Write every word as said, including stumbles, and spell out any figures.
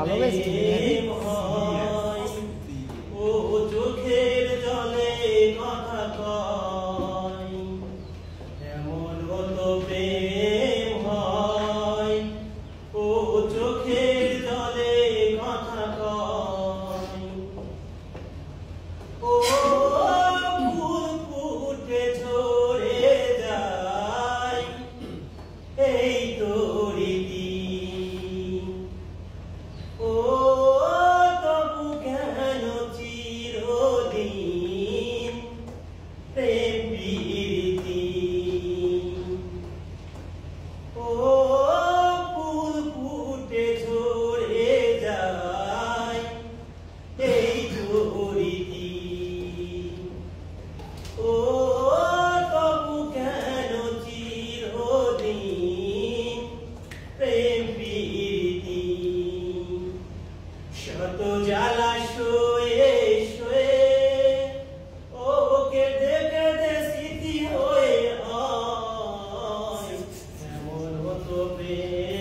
প্রেম হয় ও চোখের জলে কথা কয় এমন হতো প্রেম হয় ও চোখের জলে কথা কয় ও ফুল ফুটে ঝরে যায় এই তোরি দিন ও তবু কেন চিরদিন প্রেম প্রীতি ও ফুল ফুটে ঝরে যায় এই তোরি দিন ও তবু কেন চিরদিন প্রেম প্রীতি শত জ্বালা শোয়ে শোয়ে ওকে দেখে দে স্মৃতি হয়ে হয় এমন হতো প্রেম